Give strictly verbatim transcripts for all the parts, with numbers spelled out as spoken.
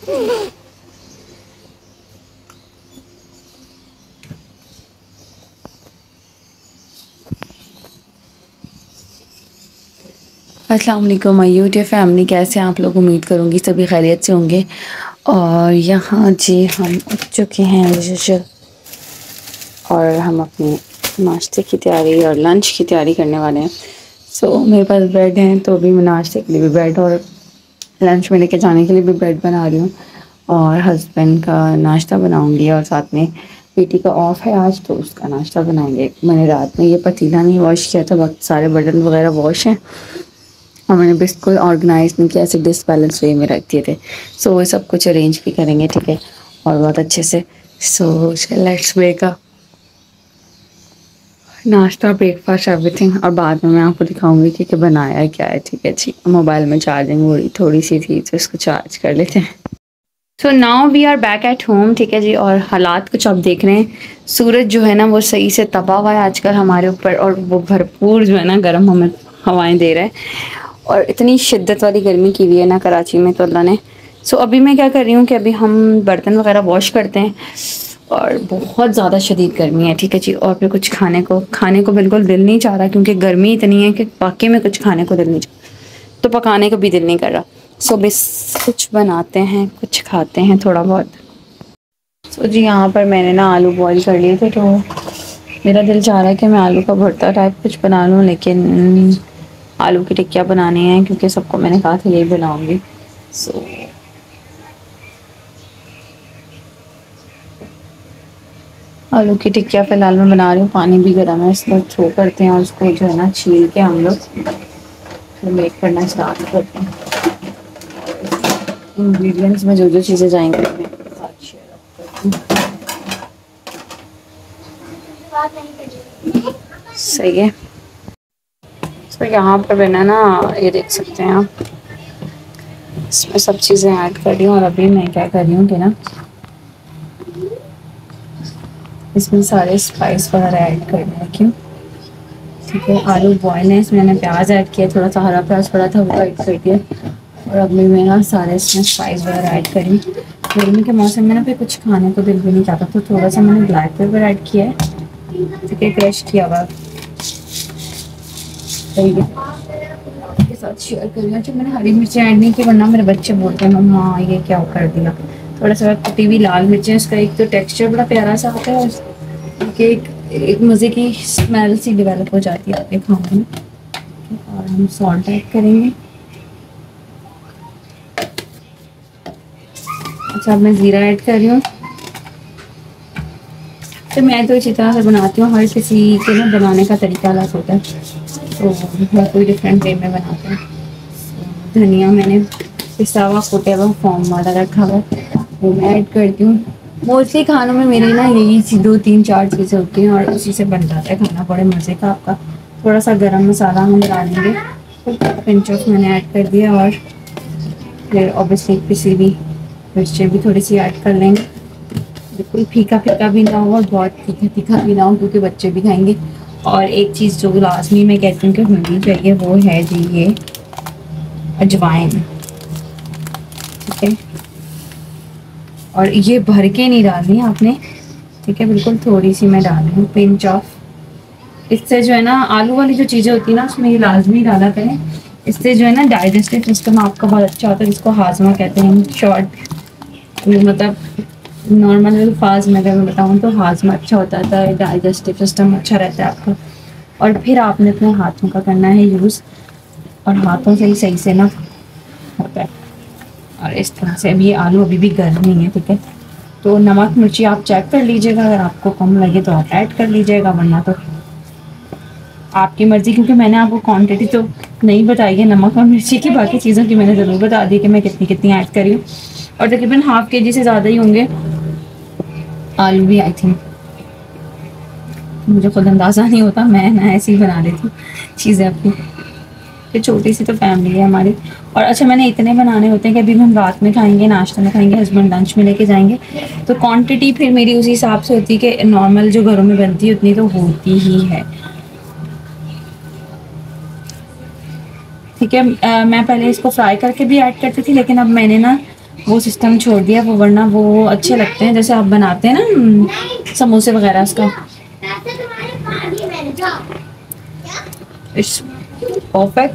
अस्सलाम वालेकुम my YouTube family, कैसे हैं आप लोग। उम्मीद करूँगी सभी खैरियत से होंगे। और यहाँ जी हम उठ चुके हैं और हम अपने नाश्ते की तैयारी और लंच की तैयारी करने वाले हैं। सो so, मेरे पास ब्रेड हैं, तो अभी मैं नाश्ते के लिए भी ब्रेड और लंच में लेके जाने के लिए भी ब्रेड बना रही हूँ और हस्बैंड का नाश्ता बनाऊँगी और साथ में बेटी का ऑफ है आज, तो उसका नाश्ता बनाएंगे। मैंने रात में ये पतीला नहीं वॉश किया था, वक्त सारे बर्तन वगैरह वॉश हैं और मैंने बिल्कुल ऑर्गेनाइज नहीं किया, ऐसे डिसबैलेंस वे में रख दिए थे। सो वो सब कुछ अरेंज भी करेंगे, ठीक है, और बहुत अच्छे से। सो लेट्स मेक अ नाश्ता, ब्रेकफास्ट, एवरीथिंग, और बाद में मैं आपको दिखाऊंगी कि, कि बनाया क्या है, ठीक है जी। मोबाइल में चार्जिंग हो रही थोड़ी सी थी, तो इसको चार्ज कर लेते हैं। So now we are back at home, ठीक है जी। और हालात कुछ आप देख रहे हैं, सूरज जो है ना वो सही से तपा हुआ है आजकल हमारे ऊपर, और वो भरपूर जो है ना गर्म हमें हवाएं दे रहा है, और इतनी शिद्दत वाली गर्मी की हुई है ना कराची में, तो अल्लाह ने। सो so, अभी मैं क्या कर रही हूँ कि अभी हम बर्तन वगैरह वॉश करते हैं, और बहुत ज़्यादा शदीद गर्मी है, ठीक है जी। और फिर कुछ खाने को खाने को बिल्कुल दिल नहीं चाह रहा, क्योंकि गर्मी इतनी है कि वाकई में कुछ खाने को दिल नहीं चाह रहा, तो पकाने को भी दिल नहीं कर रहा। सो so, बस कुछ बनाते हैं, कुछ खाते हैं थोड़ा बहुत। सो so, जी यहाँ पर मैंने ना आलू बॉईल कर लिए थे, तो मेरा दिल चाह रहा है कि मैं आलू का भरता टाइप कुछ बना लूँ, लेकिन आलू की टिक्कियाँ बनानी है, क्योंकि सबको मैंने कहा था यही बनाऊंगी। सो so, आलू की टिक्कियाँ फ़िलहाल मैं बना रही हूँ। पानी भी गर्म है, इसको थ्रो करते हैं और उसको जो है ना छील के हम लोग फिर मेक करना स्टार्ट करते हैं। इंग्रेडिएंट्स में जो जो चीज़ें जाएंगी मैं साथ शेयर करती हूँ। सही है। तो यहाँ पर मैंने ना ये देख सकते हैं आप, इसमें सब चीज़ें ऐड कर रही हूँ। और अभी मैं क्या कर रही हूँ कि ना इसमें सारे स्पाइस वगैरह ऐड करने हैं, क्यों, ठीक है। आलू बॉयल है, इसमें मैंने प्याज ऐड किया, थोड़ा सा हरा प्याज पड़ा था वो ऐड कर दिया। और अब मैं ना सारे इसमें स्पाइस वगैरह ऐड करी। गर्मी के मौसम में ना फिर कुछ खाने को दिल भी नहीं चाहता, तो थोड़ा सा मैंने ब्लैक पेपर ऐड किया है, ठीक है, क्रश किया हुआ। सही है, आपके साथ शेयर कर रही हूँ। अच्छा, मैंने हरी मिर्ची ऐड नहीं की, वरना मेरे बच्चे बोलते हैं मम्मा ये क्या कर दिया। थोड़ा सा कुटी हुई लाल मिर्चें, इसका एक तो टेक्सचर बड़ा प्यारा सा आता है, एक एक मज़े की स्मेल सी डेवलप हो जाती है आपके खाने में। और हम सॉल्ट ऐड करेंगे। अच्छा, अब मैं ज़ीरा ऐड कर रही हूँ। तो मैं तो इसी तरह से बनाती हूँ, हर किसी के ना बनाने का तरीका अलग होता है, तो हर कोई डिफरेंट वे में बनाता है। धनिया मैंने पिसा हुआ कुटा हुआ फॉर्म वाला रखा हुआ, वो मैं ऐड करती हूँ। मोस्टली खानों में मेरी ना यही दो तीन चार चीज़ें होती हैं, और उसी से बन जाता है खाना बड़े मज़े का आपका। थोड़ा सा गरम मसाला हम डालेंगे, पिंच ऑफ मैंने ऐड कर दिया, और फिर ऑब्वियसली पिसी हुई मिर्चें भी थोड़ी सी ऐड कर लेंगे। बिल्कुल फीका फीका भी ना हो और बहुत तीखा तीखा भी ना हो, क्योंकि बच्चे भी खाएंगे। और एक चीज़ जो लाजमी मैं कहती हूँ कि होनी चाहिए, वो है जी ये अजवाइन, ठीक है। और ये भर के नहीं डालनी आपने, ठीक है, बिल्कुल थोड़ी सी मैं डाल रही हूँ, पिंच ऑफ। इससे जो है ना आलू वाली जो चीज़ें होती है ना, उसमें ये लाजमी डाला करें। इससे जो है ना डाइजेस्टिव सिस्टम आपका बहुत अच्छा होता है, जिसको हाजमा कहते हैं। शॉर्ट मतलब नॉर्मल अल्फाज में अगर मैं बताऊँ तो हाजमा अच्छा होता है, डाइजेस्टिव सिस्टम अच्छा रहता है आपका। और फिर आपने अपने हाथों का करना है यूज़, और हाथों से ही सही से ना होता है। और इस तरह से अभी ये आलू अभी भी गर्म नहीं है, ठीक है। तो नमक मिर्ची आप चेक कर लीजिएगा, अगर आपको कम लगे तो आप ऐड कर लीजिएगा, वरना तो आपकी मर्ज़ी। क्योंकि मैंने आपको क्वांटिटी तो नहीं बताई है नमक और मिर्ची की, बाकी चीज़ों की मैंने ज़रूर बता दी कि मैं कितनी कितनी ऐड करी हूँ। और तकरीबन हाफ के जी से ज़्यादा ही होंगे आलू भी, आई थिंक। मुझे खुद अंदाज़ा नहीं होता, मैं ना ऐसे ही बना लेती हूँ चीज़ें अपनी, कि छोटी सी तो फैमिली है हमारी। और अच्छा, मैंने इतने बनाने होते हैं कि अभी हम रात में खाएंगे, नाश्ते में खाएंगे, हस्बैंड लंच में लेके जाएंगे, तो क्वांटिटी फिर मेरी उसी हिसाब से होती है कि नॉर्मल जो घरों में बनती है उतनी तो होती ही है, ठीक है। आ, मैं पहले इसको फ्राई करके भी ऐड करती थी, लेकिन अब मैंने ना वो सिस्टम छोड़ दिया वो, वरना वो अच्छे लगते हैं जैसे आप बनाते हैं ना समोसे वगैरह। इसका इट्स परफेक्ट।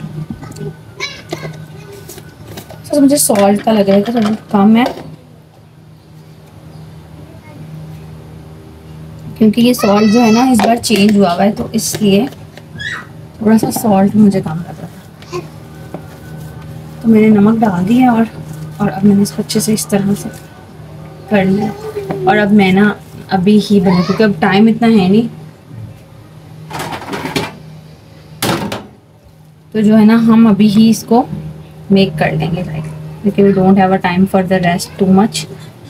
तो मुझे सॉल्ट का लग रहा है कि थोड़ा कम है, क्योंकि ये सॉल्ट जो है ना इस बार चेंज हुआ हुआ है, तो इसलिए थोड़ा सा सॉल्ट मुझे कम लग रहा था। तो मैंने नमक डाल दिया और और अब मैंने इसको अच्छे से इस तरह से कर लिया। और अब मैं ना अभी ही बना, क्योंकि अब टाइम इतना है नहीं, तो जो है ना हम अभी ही इसको मेक कर लेंगे लाइक, क्योंकि we don't have a time for the rest too much.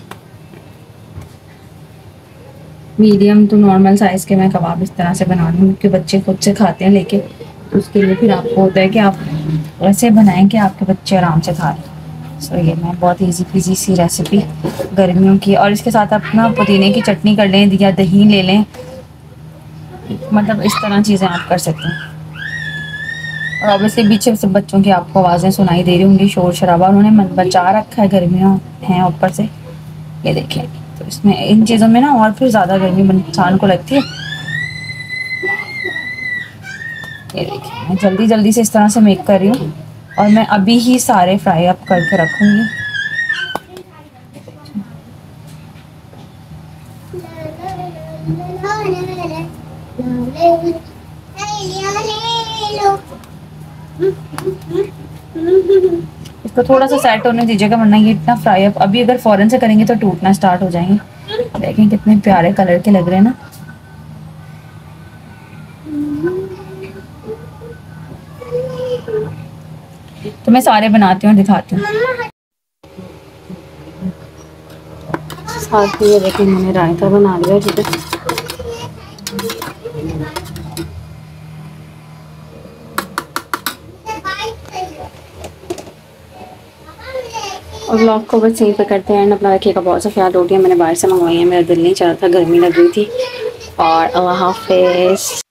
Medium to normal size के मैं कबाब इस तरह से बना लूँगी, क्योंकि बच्चे खुद से खाते हैं लेके, तो उसके लिए फिर आपको होता है कि आप ऐसे बनाएं कि आपके बच्चे आराम से खा लें। सो ये मैं बहुत इजी पीजी सी रेसिपी गर्मियों की, और इसके साथ आप ना पुदीने की चटनी कर लें या दही ले लें, मतलब इस तरह चीज़ें आप कर सकते हैं। और ऑब्वियसली पीछे से बच्चों की आपको आवाज़ें सुनाई दे रही होंगी, शोर शराबा उन्होंने मन बचा रखा है, गर्मियों हैं ऊपर से, ये देखें। तो इसमें इन चीज़ों में ना और फिर ज़्यादा गर्मी इंसान को लगती है। ये देखिए मैं जल्दी जल्दी से इस तरह से मेक कर रही हूँ, और मैं अभी ही सारे फ्राई अप करके रखूँगी। इसको थोड़ा सा सेट होने दीजिएगा, वरना ये इतना फ्राई अप अभी अगर फ़ौरन से करेंगे तो टूटना स्टार्ट हो जाएंगे। देखें कितने प्यारे कलर के लग रहे हैं ना। तो मैं सारे बनाती हूँ दिखाती हूँ। साथ ही ये देखें मैंने रायता बना लिया, ठीक है। और ब्लॉग को बस यहीं पे करते हैं, अपना रखिएगा बहुत सा ख्याल। रोटियाँ मैंने बाहर से मंगवाई हैं, मेरा दिल नहीं चाह रहा था, गर्मी लग रही थी। और अल्लाह हाफिज़।